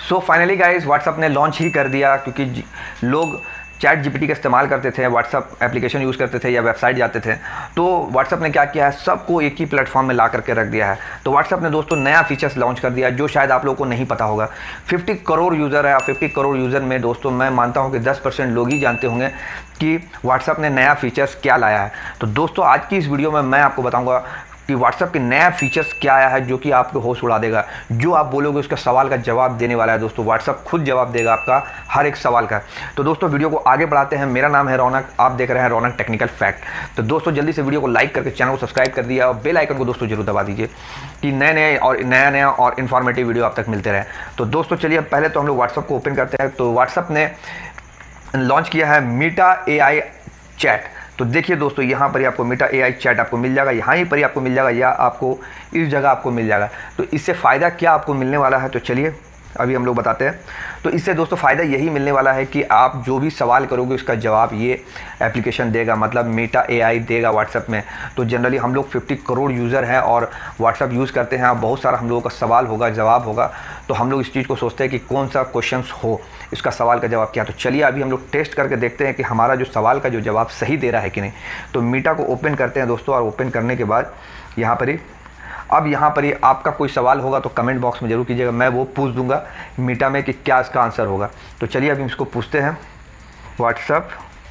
सो finally guys WhatsApp ने launch ही कर दिया, क्योंकि लोग चैट जीपीटी का इस्तेमाल करते थे, व्हाट्सअप एप्लीकेशन यूज़ करते थे या वेबसाइट जाते थे, तो व्हाट्सअप ने क्या किया है, सबको एक ही प्लेटफॉर्म में ला करके रख दिया है। तो व्हाट्सअप ने दोस्तों नया फीचर्स लॉन्च कर दिया जो शायद आप लोगों को नहीं पता होगा। 50 करोड़ यूज़र है और 50 करोड़ यूज़र में दोस्तों मैं मानता हूँ कि 10% लोग ही जानते होंगे कि व्हाट्सअप ने नया फीचर्स क्या लाया है। तो दोस्तों आज की इस वीडियो में मैं आपको बताऊँगा कि व्हाट्सएप के नया फीचर्स क्या आया है जो कि आपको होश उड़ा देगा। जो आप बोलोगे उसका सवाल का जवाब देने वाला है दोस्तों, व्हाट्सएप खुद जवाब देगा आपका हर एक सवाल का। तो दोस्तों वीडियो को आगे बढ़ाते हैं। मेरा नाम है रौनक, आप देख रहे हैं रौनक टेक्निकल फैक्ट। तो दोस्तों जल्दी से वीडियो को लाइक करके चैनल को सब्सक्राइब कर दिया और बेल आइकन को दोस्तों जरूर दबा दीजिए कि नया और इन्फॉर्मेटिव वीडियो आप तक मिलते रहे। तो दोस्तों चलिए पहले तो हम लोग व्हाट्सएप को ओपन करते हैं। तो व्हाट्सएप ने लॉन्च किया है मीटा AI चैट। तो देखिए दोस्तों यहाँ पर ही आपको मीटा AI चैट आपको मिल जाएगा, यहाँ ही पर ही आपको मिल जाएगा या आपको इस जगह आपको मिल जाएगा। तो इससे फ़ायदा क्या आपको मिलने वाला है, तो चलिए अभी हम लोग बताते हैं। तो इससे दोस्तों फ़ायदा यही मिलने वाला है कि आप जो भी सवाल करोगे उसका जवाब ये एप्लीकेशन देगा, मतलब मीटा AI देगा व्हाट्सएप में। तो जनरली हम लोग 50 करोड़ यूज़र हैं और व्हाट्सएप यूज़ करते हैं, बहुत सारा हम लोगों का सवाल होगा, जवाब होगा। तो हम लोग इस चीज़ को सोचते हैं कि कौन सा क्वेश्चंस हो, इसका सवाल का जवाब क्या। तो चलिए अभी हम लोग टेस्ट करके देखते हैं कि हमारा जो सवाल का जो जवाब सही दे रहा है कि नहीं। तो मीटा को ओपन करते हैं दोस्तों, और ओपन करने के बाद यहाँ पर ही आपका कोई सवाल होगा तो कमेंट बॉक्स में ज़रूर कीजिएगा, मैं वो पूछ दूंगा मीटा में कि क्या इसका आंसर होगा। तो चलिए अभी इसको पूछते हैं, व्हाट्सएप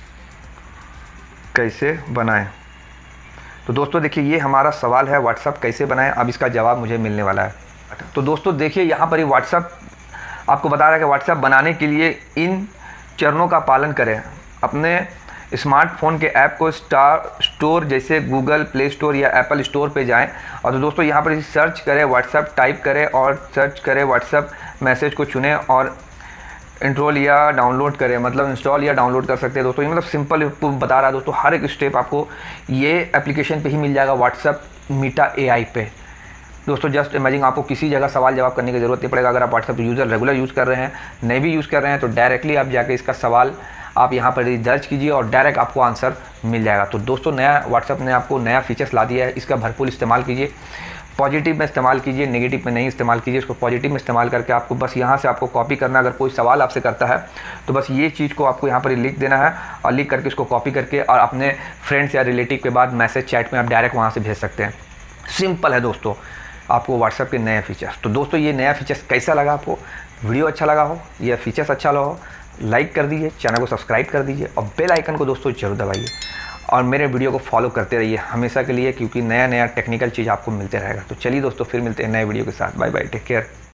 कैसे बनाएं। तो दोस्तों देखिए ये हमारा सवाल है, व्हाट्सएप कैसे बनाएं। अब इसका जवाब मुझे मिलने वाला है। तो दोस्तों देखिए यहाँ पर ही व्हाट्सएप आपको बता रहा है कि व्हाट्सएप बनाने के लिए इन चरणों का पालन करें। अपने स्मार्टफोन के ऐप को स्टोर जैसे गूगल प्ले स्टोर या एप्पल स्टोर पे जाएं, और तो दोस्तों यहाँ पर सर्च करें व्हाट्सएप, टाइप करें और सर्च करें व्हाट्सएप मैसेज को चुनें और इंस्टॉल या डाउनलोड करें, मतलब इंस्टॉल या डाउनलोड कर सकते हैं दोस्तों। ये मतलब सिंपल बता रहा है दोस्तों, हर एक स्टेप आपको ये एप्लीकेशन पे ही मिल जाएगा, व्हाट्सएप मीटा AI पे। दोस्तों जस्ट इमेजिन आपको किसी जगह सवाल जवाब करने की ज़रूरत नहीं पड़ेगा। अगर आप व्हाट्सएप यूज़र रेगुलर यूज़ कर रहे हैं, नहीं भी यूज़ कर रहे हैं, तो डायरेक्टली आप जाके इसका सवाल आप यहाँ पर दर्ज कीजिए और डायरेक्ट आपको आंसर मिल जाएगा। तो दोस्तों नया व्हाट्सएप ने आपको नया फीचर्स ला दिया है, इसका भरपूर इस्तेमाल कीजिए। पॉजिटिव में इस्तेमाल कीजिए, नेगेटिव में नहीं इस्तेमाल कीजिए। इसको पॉजिटिव में इस्तेमाल करके आपको बस यहाँ से आपको कॉपी करना। अगर कोई सवाल आपसे करता है तो बस ये चीज़ को आपको यहाँ पर लिख देना है, और लिख करके इसको कॉपी करके और अपने फ्रेंड्स या रिलेटिव के बाद मैसेज चैट में आप डायरेक्ट वहाँ से भेज सकते हैं। सिंपल है दोस्तों आपको व्हाट्सएप के नए फीचर्स। तो दोस्तों ये नया फीचर्स कैसा लगा आपको, वीडियो अच्छा लगा हो या फीचर्स अच्छा लगा हो, लाइक कर दीजिए, चैनल को सब्सक्राइब कर दीजिए और बेल आइकन को दोस्तों जरूर दबाइए, और मेरे वीडियो को फॉलो करते रहिए हमेशा के लिए, क्योंकि नया टेक्निकल चीज़ आपको मिलते रहेगा। तो चलिए दोस्तों फिर मिलते हैं नए वीडियो के साथ। Bye bye, take care.